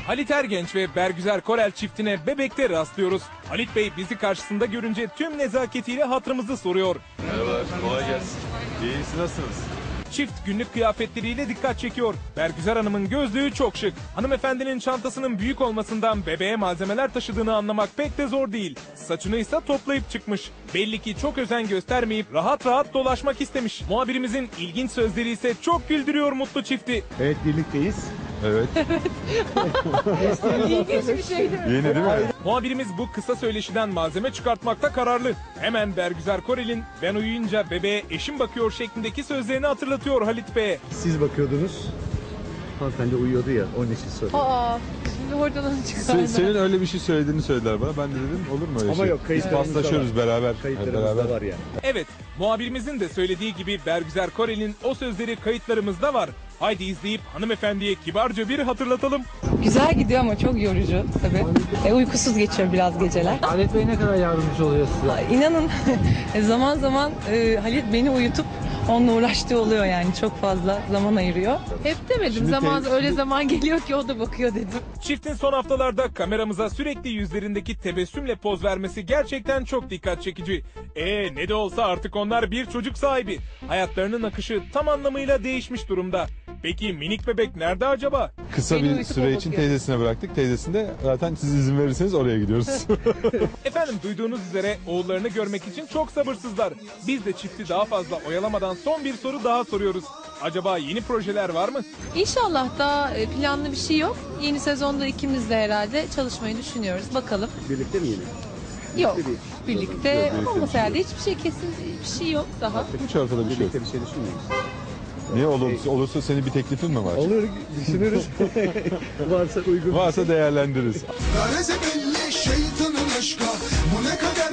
Halit Ergenç ve Bergüzar Korel çiftine Bebek'te rastlıyoruz. Halit Bey bizi karşısında görünce tüm nezaketiyle hatırımızı soruyor. Merhabalar, kolay gelsin. İyi, siz nasılsınız? Çift günlük kıyafetleriyle dikkat çekiyor. Bergüzar Hanım'ın gözlüğü çok şık. Hanımefendinin çantasının büyük olmasından bebeğe malzemeler taşıdığını anlamak pek de zor değil. Saçını ise toplayıp çıkmış. Belli ki çok özen göstermeyip rahat rahat dolaşmak istemiş. Muhabirimizin ilginç sözleri ise çok güldürüyor mutlu çifti. Evet, birlikteyiz. Evet. İlginç bir şeydi. Yeni değil mi? Muhabirimiz bu kısa söyleşiden malzeme çıkartmakta kararlı. Hemen Bergüzar Korel'in "ben uyuyunca bebeğe eşim bakıyor" şeklindeki sözlerini hatırlatıyor Halit Bey'e. Siz bakıyordunuz. Hanımefendi uyuyordu ya, onun için soruyorum. Aa, şimdi oradan onu çıkardım. Senin öyle bir şey söylediğini söylediler bana. Ben de dedim olur mu öyle Ama şey? yok, Biz kayıtlarımız da paslaşıyoruz var. beraber. Kayıtlarımız da var yani. Evet, muhabirimizin de söylediği gibi Bergüzar Korel'in o sözleri kayıtlarımızda var. Haydi izleyip hanımefendiye kibarca bir hatırlatalım. Güzel gidiyor ama çok yorucu tabii. Uykusuz geçiyor biraz geceler. Halit Bey ne kadar yardımcı oluyor size? İnanın zaman zaman Halit beni uyutup onunla uğraştığı oluyor yani çok fazla zaman ayırıyor. Hep demedim Şimdi zaman öyle zaman geliyor ki o da bakıyor dedim. Çiftin son haftalarda kameramıza sürekli yüzlerindeki tebessümle poz vermesi gerçekten çok dikkat çekici. Ne de olsa artık onlar bir çocuk sahibi. Hayatlarının akışı tam anlamıyla değişmiş durumda. Peki minik bebek nerede acaba? Kısa Beni bir uyutup süre o için bakıyor. teyzesine bıraktık. Teyzesinde zaten siz izin verirseniz oraya gidiyoruz. Efendim duyduğunuz üzere oğullarını görmek için çok sabırsızlar. Biz de çifti daha fazla oyalamadan son bir soru daha soruyoruz. Acaba yeni projeler var mı? İnşallah daha planlı bir şey yok. Yeni sezonda ikimiz de herhalde çalışmayı düşünüyoruz. Bakalım. Birlikte mi yine? Yok. değil. Birlikte birlikte olmasa bir şey herhalde hiçbir şey kesin bir şey yok daha. Hiç ortada bir şey yok. Birlikte bir şey düşünmüyoruz. Niye olursa senin bir teklifin mi var? Olur, düşünürüz. Varsa uygun. Varsa değerlendiririz. Garezi belli şeytanın aşka. Bu ne kadar